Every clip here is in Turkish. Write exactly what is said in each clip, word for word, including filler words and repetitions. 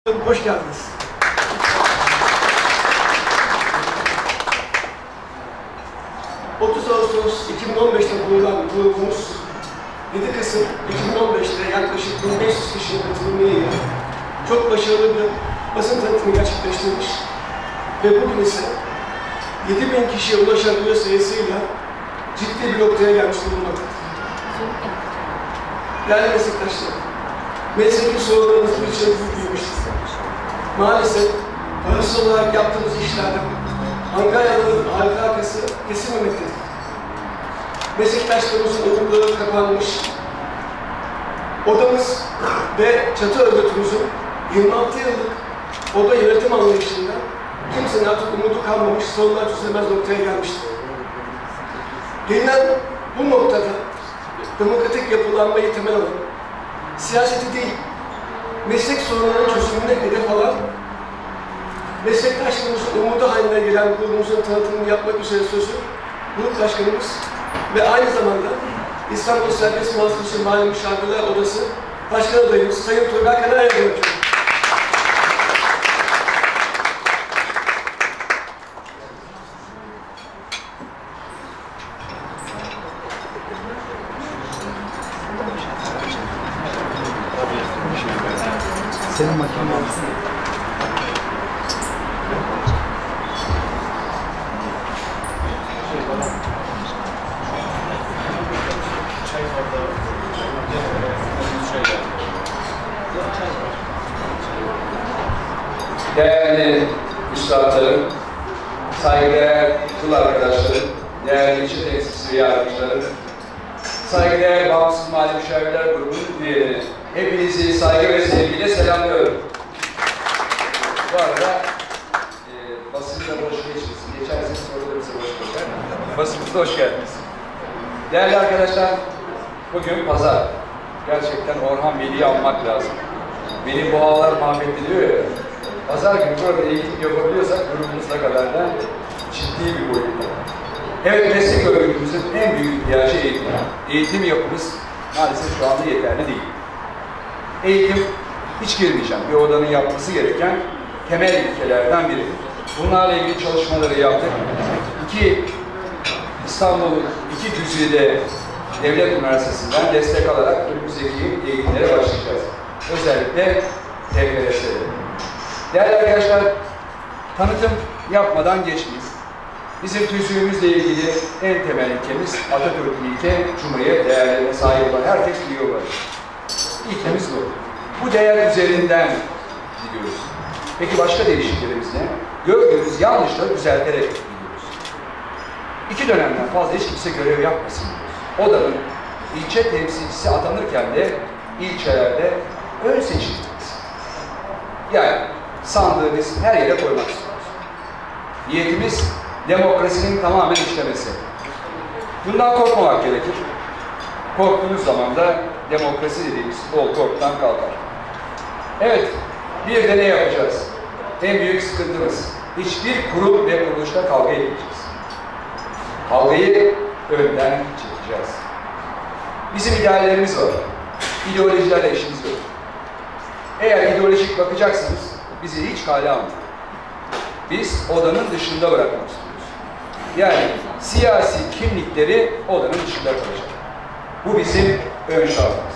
Hoş geldiniz. otuz Ağustos iki bin on beş'te kurulan grubumuz yedi Kasım iki bin on beş'te yaklaşık bin beş yüz kişinin katılımıyla çok başarılı bir basın tanıtımı gerçekleştirmiş ve bugün ise yedi bin kişiye ulaşan üye sayısıyla ciddi bir noktaya gelmiş bulunmaktadır. Değerli meslektaşlar, mesleki sorunlarımız bir içeri büyümüştür. Maalesef parasal olarak yaptığımız işlerden Ankara'nın arka arkası kesilmemektedir. Meslektaşlarımızın okulları kapanmış, odamız ve çatı örgütümüzün yirmi altı yıllık oda yönetim anlayışında kimsenin artık umudu kalmamış, sorunlar çözülemez noktaya gelmiştir. Gelinen bu noktada demokratik yapılanmayı temel alan, siyaseti değil, meslek sorunlarının çözümüne hedef alan, meslektaşlarımızın umudu haline gelen grubumuzun tanıtımını yapmak üzere sözü grup başkanımız ve aynı zamanda İstanbul Serbest Muhasebesi Mali Müşavirler Odası Başkan Adayımız Sayın Turgay Kanar'a bırakıyorum. Senin makinen alsın. Değerli üstadlarım, saygıdeğer kul arkadaşlarım, değerli ilçe temsilcisi ve yardımcılarım, saygıdeğer Bağımsız Mali Müşavirler Grubu'nun üyeleri, hepinizi saygı ve sevgiyle selamlıyorum. Bu arada e, basında boş geçmesin, geçerseniz sorularımızı boş geçer. Basınımıza hoş geldiniz. Değerli arkadaşlar, bugün pazar. Gerçekten Orhan Veli'yi almak lazım. Benim bu havalar mahvettiriyor ya. Pazar günü burada eğitim yapabiliyorsak grubumuzda kadar da ciddi bir boyutta. Evet, meslek örgütümüzün en büyük ihtiyacı eğitim. Eğitim yapımız maalesef şu anda yeterli değil. Eğitim, hiç girmeyeceğim, bir odanın yapması gereken temel ilkelerden biri. Bunlarla ilgili çalışmaları yaptık. İki, İstanbul'un iki Güzide Devlet Üniversitesi'nden destek alarak önümüzdeki eğitimlere başlayacağız. Özellikle T F R S'de. Değerli arkadaşlar, tanıtım yapmadan geçmeyiz. Bizim tüzüğümüzle ilgili en temel ilkemiz Atatürk'ün ilke, Cumhuriyet değerlerine sahip olan herkes biliyor var. İlkemiz bu. Bu değer üzerinden gidiyoruz. Peki başka değişikliklerimiz ne? Gördüğümüz yanlışları düzelterek gidiyoruz. İki dönemden fazla hiç kimse görev yapmasın diyoruz. Odanın ilçe temsilcisi atanırken de ilçelerde ön seçiliriz. Yani sandığı biz her yere koymak istiyoruz. Niyetimiz demokrasinin tamamen işlemesi. Bundan korkmamak gerekir. Korktuğunuz zaman da demokrasi dediğimiz bol korkudan kalkar. Evet, bir de ne yapacağız? En büyük sıkıntımız, hiçbir kurum ve kuruluşta kavga etmeyeceğiz. Kavgayı önden çekeceğiz. Bizim ideallerimiz var. İdeolojilerle işimiz yok. Eğer ideolojik bakacaksanız bizi hiç kale almayın. Biz odanın dışında bırakmak istiyoruz. Yani siyasi kimlikleri odanın dışında kalacak. Bu bizim ön şartımız.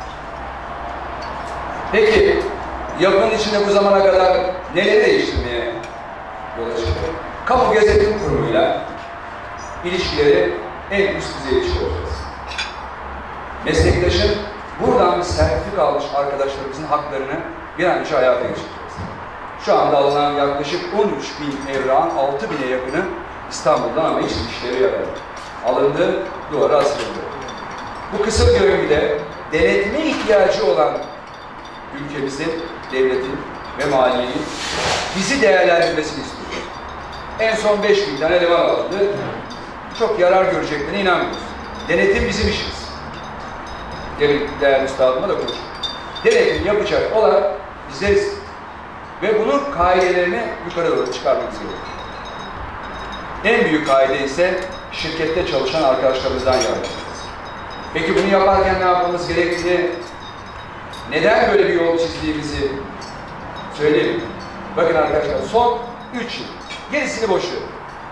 Peki, yapının içinde bu zamana kadar neleri değiştirmeye yol açıldı? Kamu Gözetim Kurumu'yla ilişkileri en üst düzeye çıkaracağız. Meslektaşın buradan bir sertifika almış arkadaşlarımızın haklarını bir an önce hayata geçireceğiz. Şu anda alınan yaklaşık on üç bin evrağın altı bin'e yakını İstanbul'dan ama hiç işleri yaradı. Alındı, duvara asıldı. Bu kısır döngüde denetime ihtiyacı olan ülkemizin, devletin ve maliyenin bizi değerlendirmesini istiyoruz. En son beş bin tane eleman alındı. Çok yarar göreceklerine inanmıyoruz. Denetim bizim işimiz. Demin değerli üstadıma da konuştuk. Denetim yapacak olan bizleriz. Ve bunun kaidelerini yukarı doğru çıkarmamız gerekiyor. En büyük kaide ise şirkette çalışan arkadaşlarımızdan yararlanacağız. Peki bunu yaparken ne yapmamız gerektiğini, neden böyle bir yol çizdiğimizi Söyleyeyim. Bakın arkadaşlar, son üç yıl. Gerisini boş verin.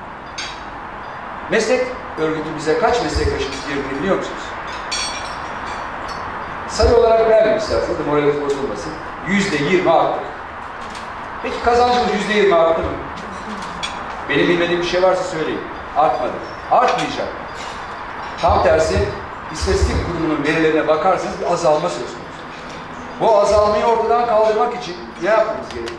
Meslek örgütü bize kaç meslektaşımız girdiğini biliyor musunuz? Sayı olarak vermeyeyim isterseniz de moraliniz bozulmasın. Yüzde yirmi arttık. Peki kazancımız yüzde yirmi arttı mı? Benim bilmediğim bir şey varsa söyleyin. Artmadı. Artmayacak. Tam tersi, İstatistik Kurumu'nun verilerine bakarsanız bir azalma söz konusu. Bu azalmayı ortadan kaldırmak için ne yapmamız gerekiyor?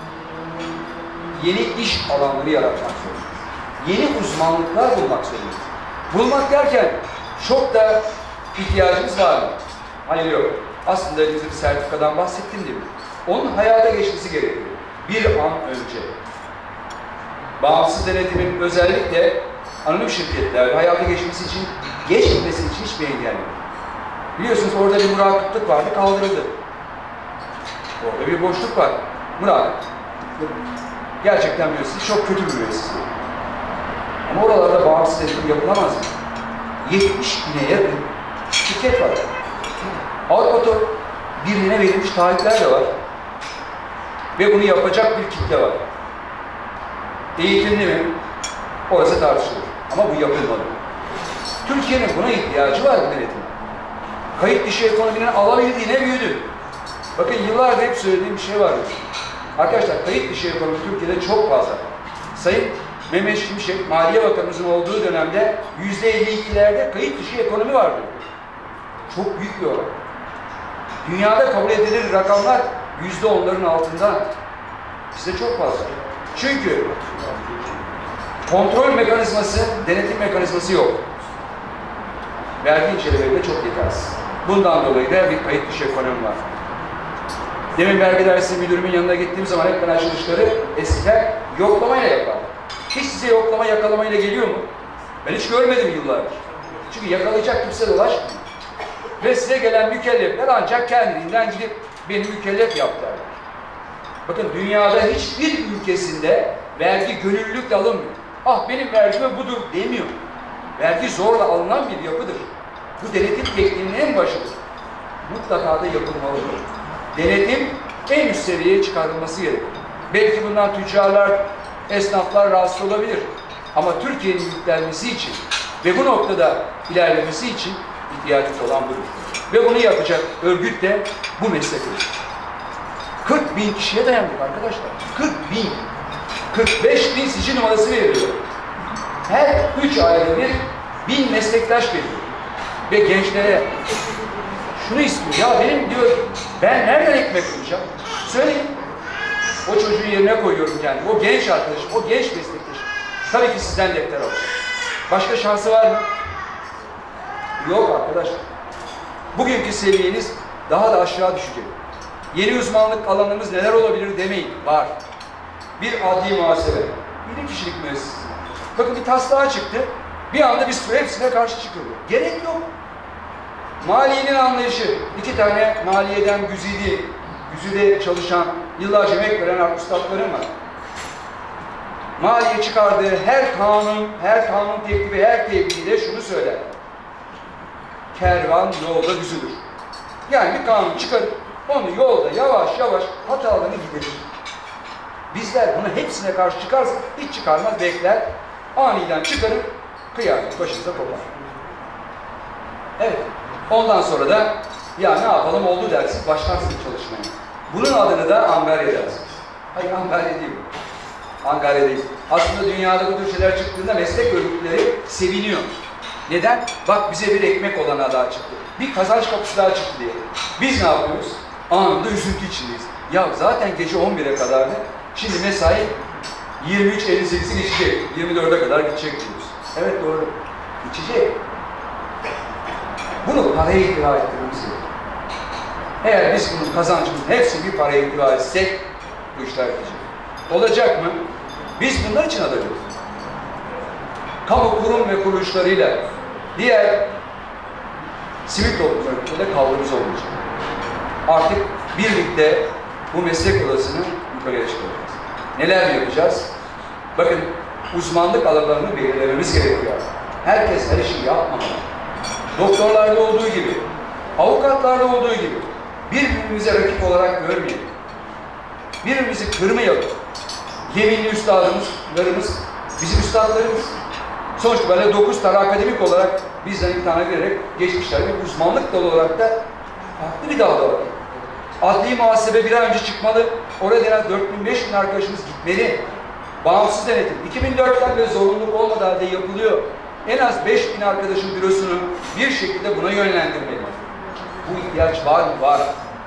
Yeni iş alanları yaratmak zorundayız. Yeni uzmanlıklar bulmak zorundayız. Bulmak derken çok da ihtiyacımız var mı? Hayır, yok. Aslında elimizde bir sertifikadan bahsettim değil mi? Onun hayata geçmesi gerekiyor. Bir an önce. Bağımsız denetimin özellikle anonim şirketler hayata geçmesi için, geçmemesi için hiçbir engel yok. Biliyorsunuz orada bir murakiplik vardı, kaldırıldı. Orada bir boşluk var. Murakip. Gerçekten biliyorsunuz çok kötü bir müesseslik. Ama oralarda bağımsız denetim yapılamaz mı? yetmiş bine yakın şirket var. Avrupa Birliği'ne verilmiş taahhütler de var. Ve bunu yapacak bir kitle var. Eğitimli mi? Orası tartışılır. Ama bu yapılmalı. Türkiye'nin buna ihtiyacı var bu denetim. Kayıt dışı ekonominin alabildiğine büyüdü. Bakın yıllardır hep söylediğim bir şey var. Arkadaşlar kayıt dışı ekonomi Türkiye'de çok fazla. Sayın Mehmet Şimşek, Maliye Bakanımızın olduğu dönemde yüzde elli ikilerde kayıt dışı ekonomi vardı. Çok büyük bir oran. Dünyada kabul edilir rakamlar yüzde onların altında. Bizde çok fazla. Çünkü kontrol mekanizması, denetim mekanizması yok. Vergi incelemeleri de çok yetersiz. Bundan dolayı da bir kayıt dışı ekonomi var. Demin vergi dairesi müdürümün yanına gittiğim zaman hep ben açılışları eskiden yoklamayla yapardım. Hiç size yoklama yakalamayla geliyor mu? Ben hiç görmedim yıllardır. Çünkü yakalayacak kimse dolaşmıyor. Ve size gelen mükellefler ancak kendiliğinden gidip beni mükellef yaptılar. Bakın dünyada hiçbir ülkesinde vergi gönüllülükle alınmıyor. Ah benim vergime budur demiyor. Vergi zorla alınan bir yapıdır. Bu denetim tekniğinin en başıdır. Mutlaka da yapılmalıdır. Denetim en üst seviyeye çıkarılması gerekir. Belki bundan tüccarlar, esnaflar rahatsız olabilir. Ama Türkiye'nin yüklenmesi için ve bu noktada ilerlemesi için ihtiyacımız olan budur. Ve bunu yapacak örgüt de bu meslek örgütü. kırk bin kişiye dayandık arkadaşlar. kırk bin. kırk beş bin sicil numarası veriliyor. Her üç ayda bir bin meslektaş geliyor. Ve gençlere şunu istiyor. Ya benim diyor, ben nereden ekmek bulacağım? Söyleyin. O çocuğun yerine koyuyorum kendimi. O genç arkadaşım, o genç meslektaşım. Tabii ki sizden defter alacak. Başka şansı var mı? Yok arkadaşlar. Bugünkü seviyeniz daha da aşağı düşecek. Yeni uzmanlık alanımız neler olabilir demeyin. Var. Bir adli muhasebe. Bir kişilik müessesesi. Bakın bir taslağa çıktı. Bir anda biz hepsine karşı çıkılıyor. Gerek yok. Maliyenin anlayışı. İki tane maliyeden güzide, güzide çalışan, yıllarca emek veren üstadlarım var. Maliye çıkardığı her kanun, her kanun teklifi, her tebliğde şunu söyler. Kervan yolda düzülür. Yani bir kanun çıkarıp onu yolda yavaş yavaş hatalarını giderir. Bizler bunu hepsine karşı çıkarsak hiç çıkarmaz, bekler. Aniden çıkarıp kıyamet başımıza kopar. Evet. Ondan sonra da ya ne yapalım oldu dersiniz, başlarsınız çalışmaya. Bunun adını da Angarya dersiniz. Hayır Angarya değil bu. Angarya değil. Aslında dünyada bu tür şeyler çıktığında meslek örgütleri seviniyor. Neden? Bak bize bir ekmek olana daha çıktı. Bir kazanç kapısı daha çıktı diye. Biz ne yapıyoruz? Anında üzüntü içindeyiz. Ya zaten gece on bire kadardı. Şimdi mesai yirmi üç elli sekizi geçecek. yirmi dörde kadar gidecek diyoruz. Evet doğru. Geçecek. Bunu paraya itibar ettirmemiz gerekiyor. Eğer biz bunun kazancımızın hepsini bir paraya itibar etsek bu işler gidecek. Olacak mı? Biz bunlar için adayız. Kamu kurum ve kuruluşlarıyla diğer sivil toplum örgütlerinde kavgamız olmayacak. Artık birlikte bu meslek odasını yukarıya çıkaracağız. Neler yapacağız? Bakın uzmanlık alanlarını belirlememiz gerekiyor. Herkes her işi yapmamalı. Doktorlarda olduğu gibi, avukatlarda olduğu gibi birbirimize rakip olarak görmeyelim. Birbirimizi kırmayalım. Yeminli üstadlarımız bizim üstadlarımız. Sonuç böyle dokuz tane akademik olarak bizden imtihana girerek geçmişler ve uzmanlık dalı olarak da farklı bir dalda var. Adli muhasebe bir an önce çıkmalı. Oraya gelen dört bin beş bin arkadaşımız gitmeli. Bağımsız denetim. iki bin dörtten beri zorunluluk olmadığı halde yapılıyor. En az beş bin arkadaşın bürosunu bir şekilde buna yönlendirmeli. Bu ihtiyaç var mı? Var.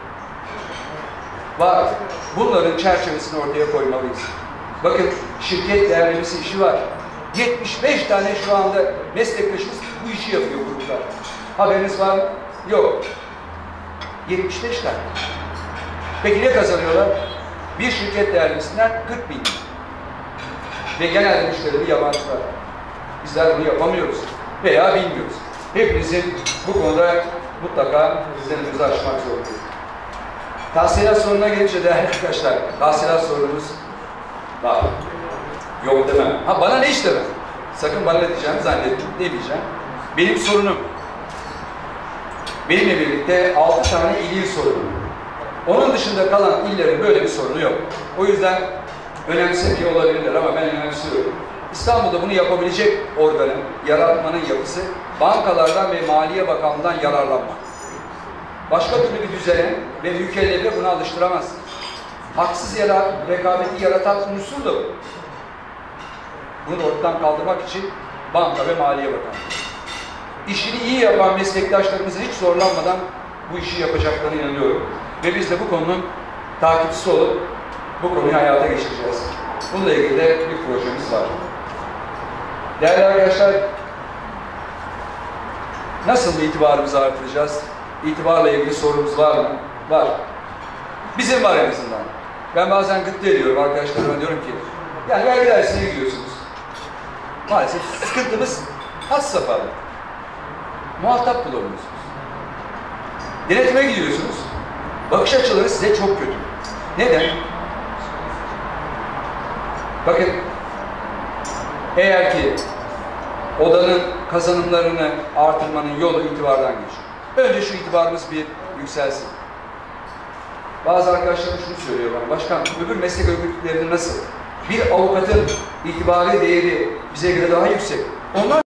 Var. Bunların çerçevesini ortaya koymalıyız. Bakın şirket değerlemesi işi var. yetmiş beş tane şu anda meslektaşımız bu işi yapıyor gruplar. Haberiniz var mı? Yok. yetmiş beş tane. Peki ne kazanıyorlar? Bir şirket değerlemesinden kırk bin. Ve genelde müşterileri yabancılar. Bizler bunu yapamıyoruz. Veya bilmiyoruz. Hepinizin bu konuda mutlaka izlenimizi aşmak zorundayız. Tahsilat sorununa gelince değerli arkadaşlar, tahsilat sorunumuz var. Yok demem. Ha bana ne iş demem. Sakın bana ne diyeceğimi zannettim. Ne diyeceğim? Benim sorunum. Benimle birlikte altı tane ilin sorunu. Onun dışında kalan illerin böyle bir sorunu yok. O yüzden önemsemiyor olabilirler ama ben önemsiyorum. İstanbul'da bunu yapabilecek organın, yaratmanın yapısı bankalardan ve Maliye Bakanlığı'ndan yararlanmak. Başka türlü bir düzene ve mükellefe buna alıştıramazsınız. Haksız yara, rekabeti yaratan unsur da bu. Bunu ortadan kaldırmak için banka ve Maliye Bakanlığı. İşini iyi yapan meslektaşlarımızın hiç zorlanmadan bu işi yapacaklarına inanıyorum. Ve biz de bu konunun takipçisi olup bu konuyu hayata geçireceğiz. Bununla ilgili de bir projemiz var. Değerli arkadaşlar, nasıl itibarımızı artıracağız? İtibarla ilgili sorumuz var mı? Var. Bizim var en azından. Ben bazen gıpta ediyorum arkadaşlarıma, diyorum ki yani vergi dairesine gidiyorsunuz. Maalesef sıkıntımız had safhada. Muhatap bulamıyorsunuz. Denetime gidiyorsunuz. Bakış açıları size çok kötü. Neden? Bakın, eğer ki odanın kazanımlarını artırmanın yolu itibardan geçiyor. Önce şu itibarımız bir yükselsin. Bazı arkadaşlarım şunu söylüyor bana, başkan öbür meslek örgütleri nasıl? Bir avukatın itibarı değeri bize göre daha yüksek. Onlar